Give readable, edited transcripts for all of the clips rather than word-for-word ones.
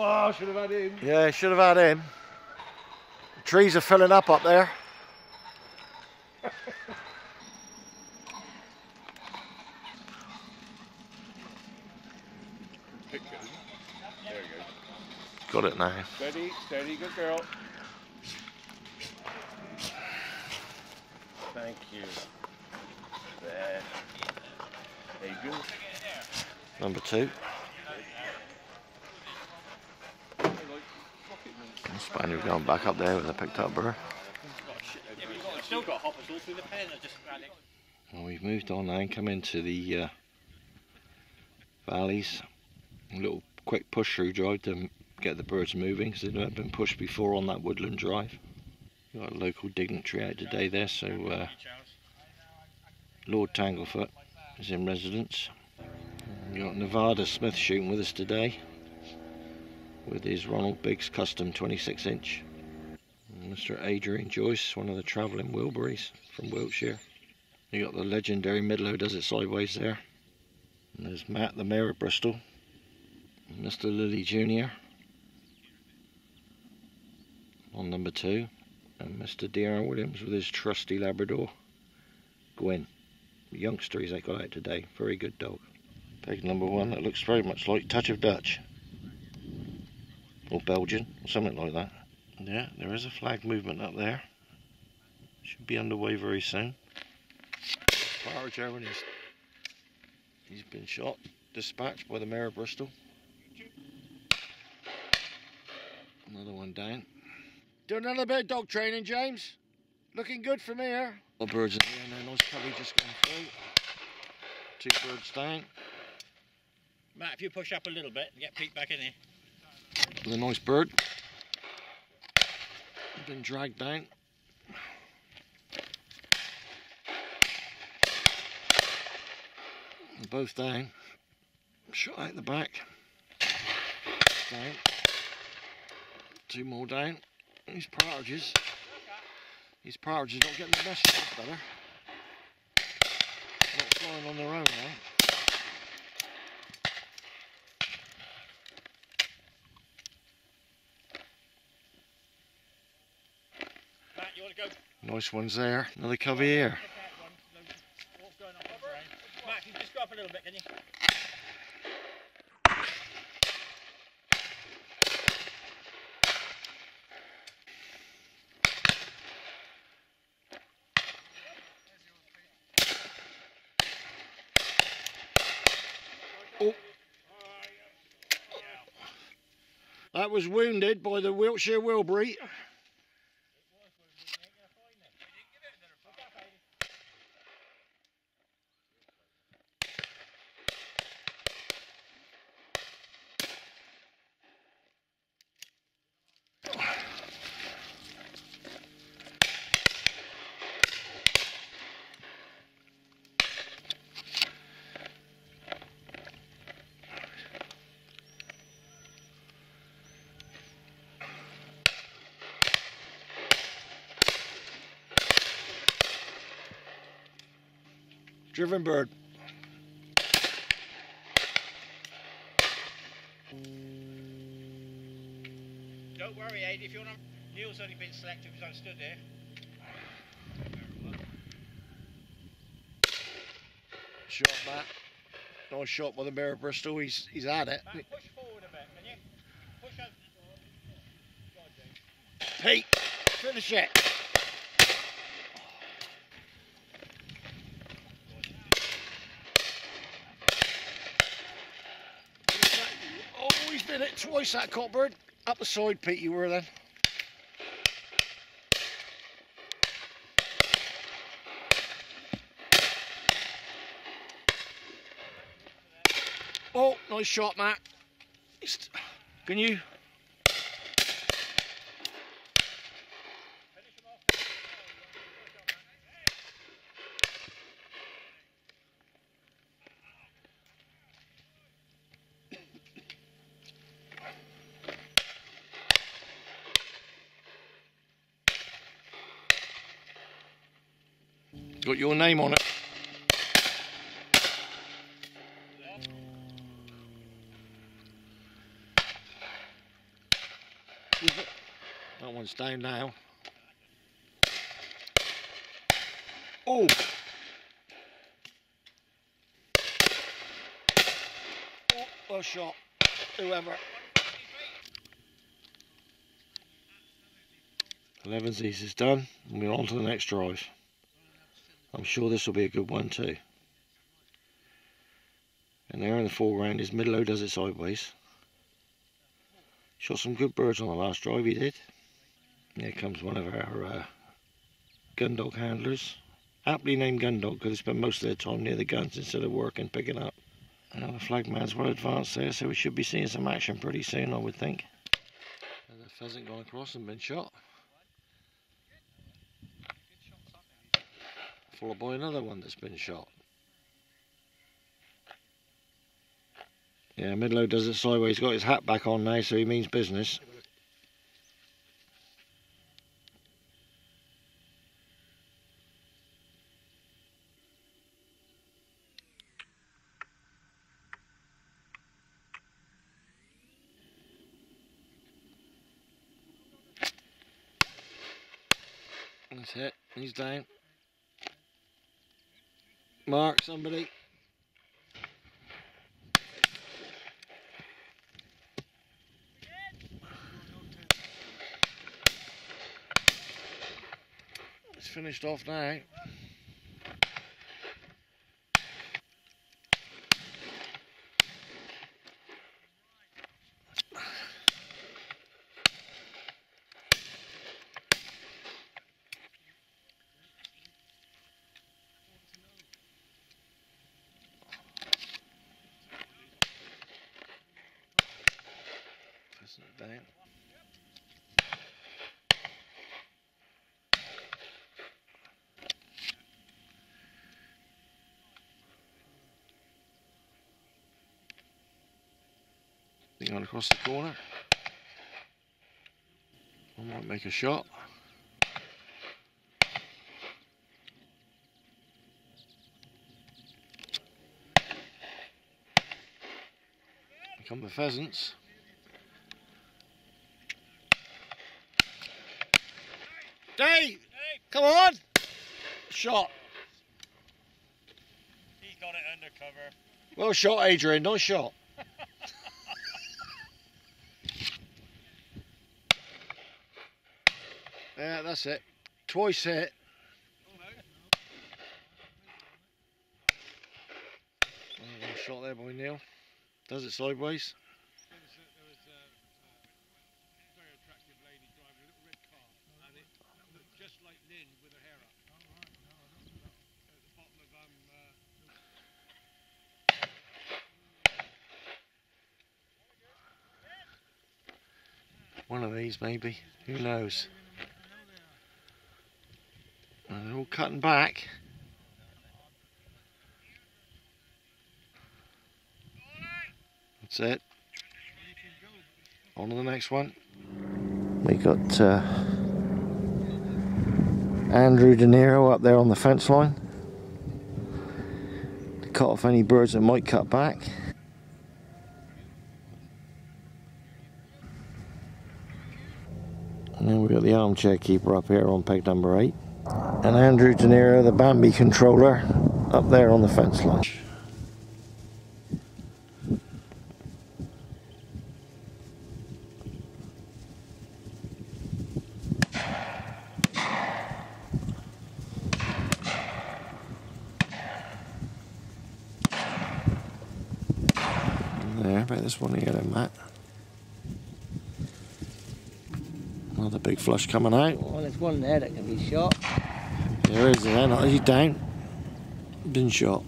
Oh, should have had him. Yeah, should have had him. The trees are filling up there. There you go. Got it now. Steady, steady, good girl. Thank you. There. There you go. Number 2. The Spaniard going back up there with a picked up bird. I've still got hoppers all through the pen. I just ran it. Well, we've moved on now and come into the valleys. A little quick push through drive to get the birds moving because they've never been pushed before on that woodland drive. We've got a local dignitary out today there, so Lord Tanglefoot is in residence. We've got Nevada Smith shooting with us today with his Ronald Biggs custom 26-inch. Mr. Adrian Joyce, one of the travelling Wilburys from Wiltshire. You got the legendary Midlow does it sideways there. And there's Matt, the Mayor of Bristol. And Mr. Lilly Jr. on number 2. And Mr. De'Aaron Williams with his trusty Labrador, Gwyn. The youngster he's got out today. Very good dog. Peg number 1 that looks very much like Touch of Dutch. Or Belgian, or something like that. Yeah, there is a flag movement up there. Should be underway very soon. Partridge Owen he's been shot, dispatched by the Mayor of Bristol. Another one down. Doing another bit of dog training, James. Looking good from here. All birds in here now, nice covey just going through. 2 birds down. Matt, if you push up a little bit and get Pete back in here. With a nice bird. Been dragged down. They're both down. Shot out the back. Down. 2 more down. These partridges. These partridges not getting the message. That's better. Not flying on their own now. Nice ones there. Another covey here. Matt, can you just go up a little bit, can you? Oh. That was wounded by the Wiltshire Wilbury. Driven bird. Don't worry, Adi, if you want to... Neil's only been selected because I stood there. Shot, Matt. Nice shot by the Mayor of Bristol. He's at it. Matt, push forward a bit, can you? Push up. Pete, finish it. Oh, he's did it twice, that cockbird. Up the side, Pete, you were then. Oh, nice shot, Matt. Can you? Got your name on it. one's down now. Oh! Oh, well shot. Whoever. 11's is done, and we're on to the next drive. I'm sure this will be a good one too. And there in the foreground is Midlow Does It Sideways. Shot some good birds on the last drive, he did. And here comes one of our gun dog handlers. Aptly named gun dog because they spend most of their time near the guns instead of working picking up. Now the flagman's well advanced there, so we should be seeing some action pretty soon, I would think. There's a pheasant gone across and been shot. Followed by another one that's been shot. Yeah, Midlow Does It Sideways. He's got his hat back on now, so he means business. That's it. He's down. Mark somebody. It's finished off now. Pressing it down. Going across the corner. I might make a shot. Here come the pheasants. Dave! Come on! Shot. He's got it under cover. Well shot, Adrian. Nice shot. Yeah, that's it. Twice hit. Well shot there by Neil. Does it sideways. There was a very attractive lady driving a little red car, and it looked just like Lynn with her hair up. At the bottom of one of these maybe. Who knows? And they're all cutting back. That's it. On to the next one. We got Andrew De Niro up there on the fence line to cut off any birds that might cut back. And then we've got the armchair keeper up here on peg number 8. And Andrew De Niro, the Bambi controller, up there on the fence line. There, about this one here then, Matt. Another big flush coming out. Well, there's one there that can be shot. There is there, he's down. Been shot.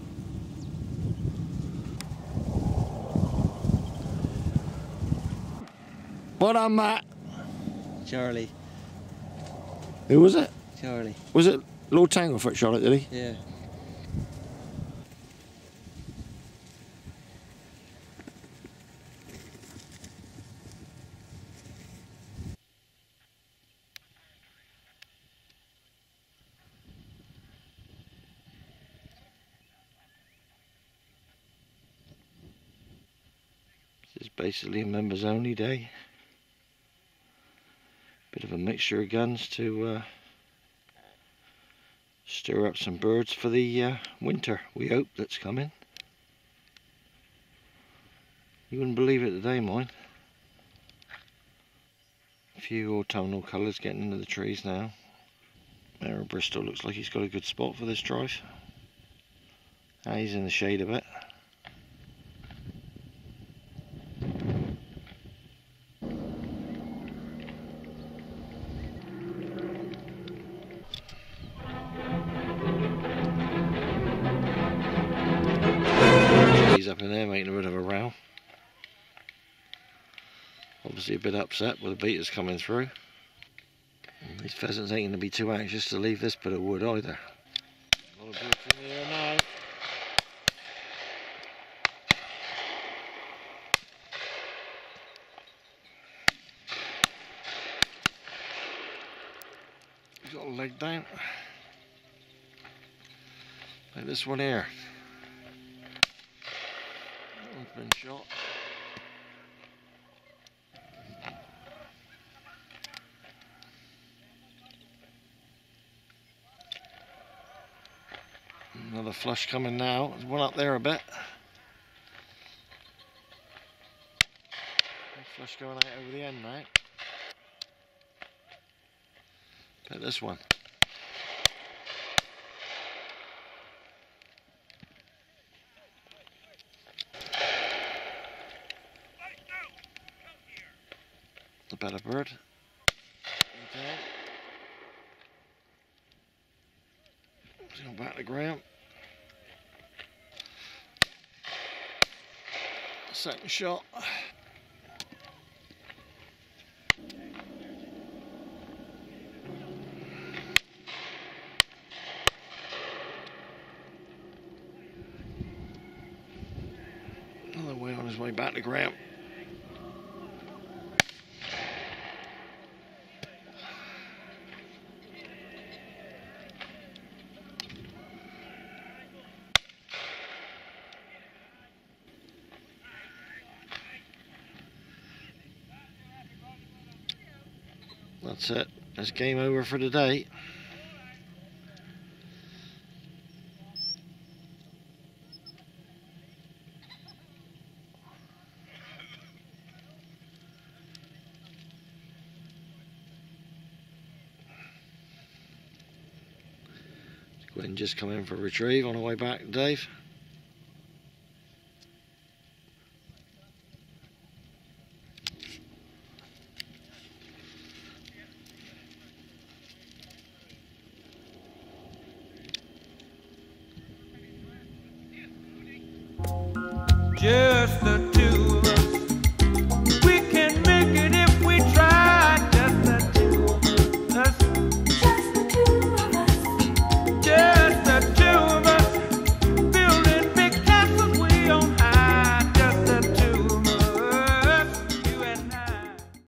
What on, Matt? Charlie. Who was it? Charlie. Was it Lord Tanglefoot shot it, did he? Yeah. This is basically a members only day. Bit of a mixture of guns to stir up some birds for the winter, we hope, that's coming. You wouldn't believe it today, mine. A few autumnal colours getting into the trees now. There, Bristol looks like he's got a good spot for this drive. He's in the shade a bit. He's up in there making a bit of a row. Obviously a bit upset with the beaters coming through. And these pheasants ain't going to be too anxious to leave this bit of wood either. A lot of birds in here now. He's got a leg down. Like this one here. That one's been shot. Another flush coming now. There's one up there a bit. Flush going out over the end now. At this one. The better bird. Okay. Let's go back to the ground. Second shot. Another way on his way back to the ground. That's it. That's game over for today. Gwen just come in for a retrieve on her way back, Dave.